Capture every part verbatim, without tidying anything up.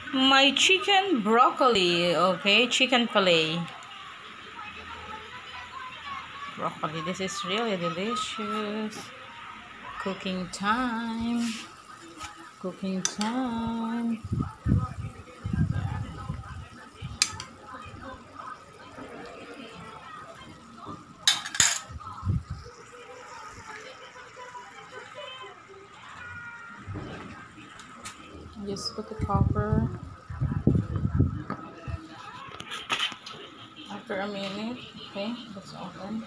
My chicken broccoli, okay? Chicken fillet. Broccoli, this is really delicious. Cooking time. Cooking time. Just put the cover. After a minute, okay, let's open.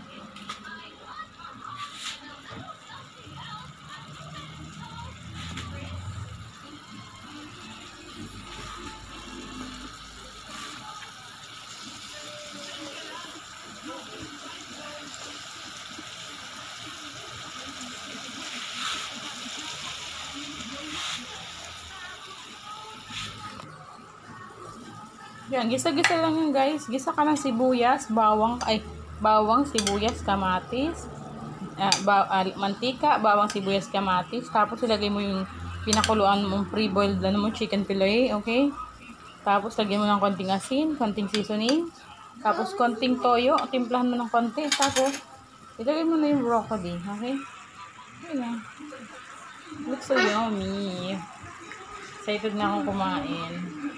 Yan, gisa-gisa lang yun guys. Gisa ka ng sibuyas, bawang, ay, bawang, sibuyas, kamatis, uh, ba, uh, mantika, bawang, sibuyas, kamatis. Tapos ilagay mo yung pinakuluan mong pre-boiled ano mo, chicken fillet, okay? Tapos lagyan mo ng konting asin, konting seasoning. Tapos konting toyo, timplahan mo ng konti. Tapos ilagay mo na yung broccoli, okay? Ayan. Looks so yummy. Excited na akong kumain.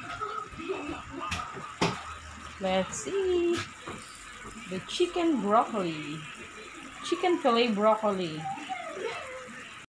Let's see the chicken broccoli, chicken fillet broccoli.